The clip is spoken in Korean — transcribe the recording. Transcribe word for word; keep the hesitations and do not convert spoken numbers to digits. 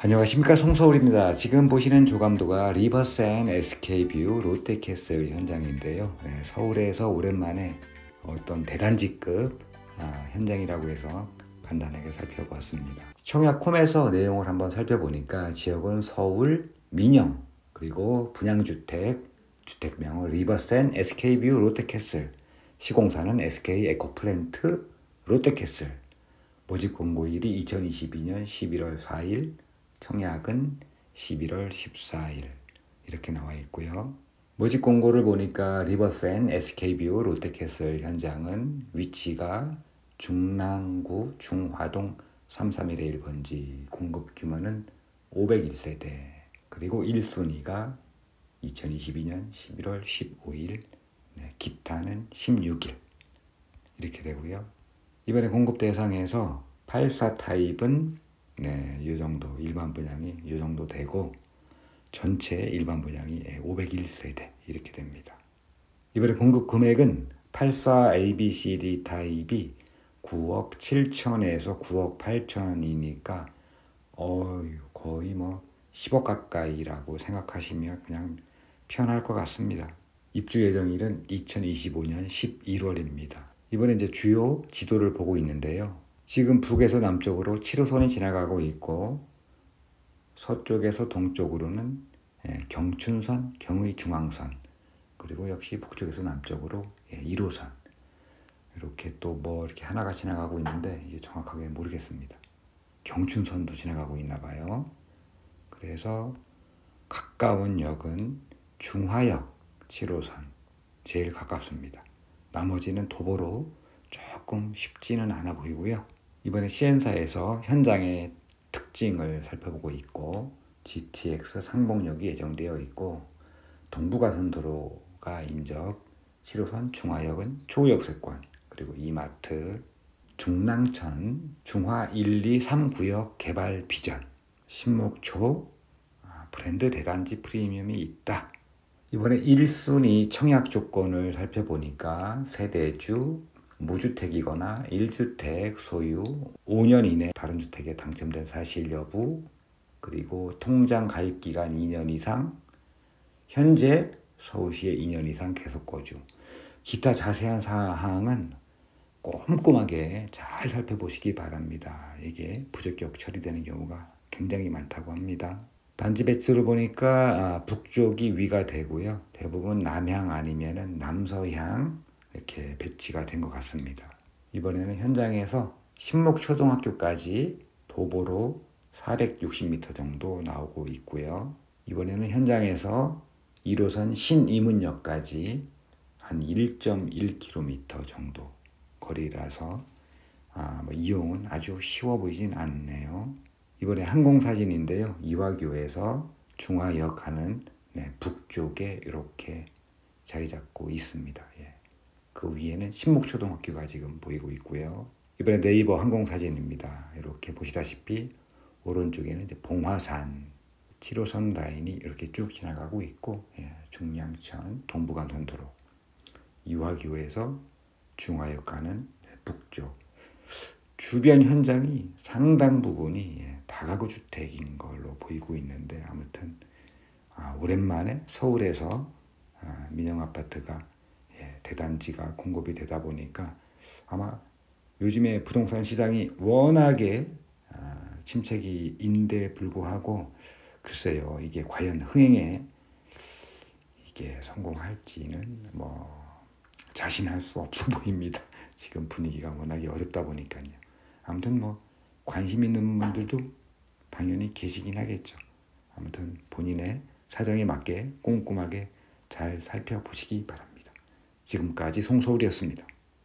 안녕하십니까, 송서울입니다. 지금 보시는 조감도가 리버센 에스케이뷰 롯데캐슬 현장인데요. 네, 서울에서 오랜만에 어떤 대단지급 아, 현장이라고 해서 간단하게 살펴보았습니다. 청약홈에서 내용을 한번 살펴보니까 지역은 서울, 민영, 그리고 분양주택, 주택명은 리버센 에스케이뷰 롯데캐슬, 시공사는 에스케이 에코플랜트 롯데캐슬, 모집 공고일이 이천이십이년 십일월 사일, 청약은 십일월 십사일 이렇게 나와 있고요. 모집 공고를 보니까 리버센 에스케이뷰 롯데캐슬 현장은 위치가 중랑구 중화동 삼삼일 일 번지, 공급 규모는 오백일 세대, 그리고 일 순위가 이천이십이년 십일월 십오일, 네, 기타는 십육일 이렇게 되고요. 이번에 공급 대상에서 팔사 타입은 네, 이 정도 일반 분양이 이 정도 되고 전체 일반 분양이 오백일 세대 이렇게 됩니다. 이번에 공급 금액은 팔사 에이 비 씨 디 타입이 구억 칠천에서 구억 팔천이니까 어휴, 거의 뭐 십억 가까이라고 생각하시면 그냥 편할 것 같습니다. 입주 예정일은 이천이십오년 십일월입니다. 이번에 이제 주요 지도를 보고 있는데요. 지금 북에서 남쪽으로 칠 호선이 지나가고 있고 서쪽에서 동쪽으로는 경춘선, 경의중앙선, 그리고 역시 북쪽에서 남쪽으로 일 호선 이렇게 또 뭐 이렇게 하나가 지나가고 있는데 이게 정확하게 모르겠습니다. 경춘선도 지나가고 있나 봐요. 그래서 가까운 역은 중화역 칠 호선 제일 가깝습니다. 나머지는 도보로 조금 쉽지는 않아 보이고요. 이번에 시엔사에서 현장의 특징을 살펴보고 있고 지티엑스 상봉역이 예정되어 있고 동부가선도로가 인접, 칠 호선 중화역은 초역세권, 그리고 이마트, 중랑천, 중화 일, 이, 삼 구역 개발 비전, 신목초 브랜드 대단지 프리미엄이 있다. 이번에 일 순위 청약 조건을 살펴보니까 세대주, 무주택이거나 일 주택 소유, 오 년 이내 다른 주택에 당첨된 사실 여부, 그리고 통장 가입 기간 이 년 이상, 현재 서울시에 이 년 이상 계속 거주. 기타 자세한 사항은 꼼꼼하게 잘 살펴보시기 바랍니다. 이게 부적격 처리되는 경우가 굉장히 많다고 합니다. 단지 배치를 보니까 북쪽이 위가 되고요. 대부분 남향 아니면은 남서향 이렇게 배치가 된 것 같습니다. 이번에는 현장에서 신목초등학교까지 도보로 사백육십 미터 정도 나오고 있고요. 이번에는 현장에서 일 호선 신이문역까지 한 일 점 일 킬로미터 정도 거리라서 아, 뭐 이용은 아주 쉬워 보이진 않네요. 이번에 항공사진인데요. 이화교에서 중화역 가는 네, 북쪽에 이렇게 자리 잡고 있습니다. 예. 그 위에는 신목초등학교가 지금 보이고 있고요. 이번에 네이버 항공사진입니다. 이렇게 보시다시피 오른쪽에는 이제 봉화산 칠 호선 라인이 이렇게 쭉 지나가고 있고, 예, 중량천 동부간선도로 이화교에서 중화역 가는 북쪽 주변 현장이 상당 부분이 예, 다가구 주택인 걸로 보이고 있는데 아무튼 아, 오랜만에 서울에서 아, 민영 아파트가 예, 대단지가 공급이 되다 보니까 아마 요즘에 부동산 시장이 워낙에 아, 침체기인데 불구하고 글쎄요, 이게 과연 흥행에 이게 성공할지는 뭐 자신할 수 없어 보입니다. 지금 분위기가 워낙에 어렵다 보니까요. 아무튼 뭐 관심 있는 분들도 당연히 계시긴 하겠죠. 아무튼 본인의 사정에 맞게 꼼꼼하게 잘 살펴보시기 바랍니다. 지금까지 송서울이었습니다.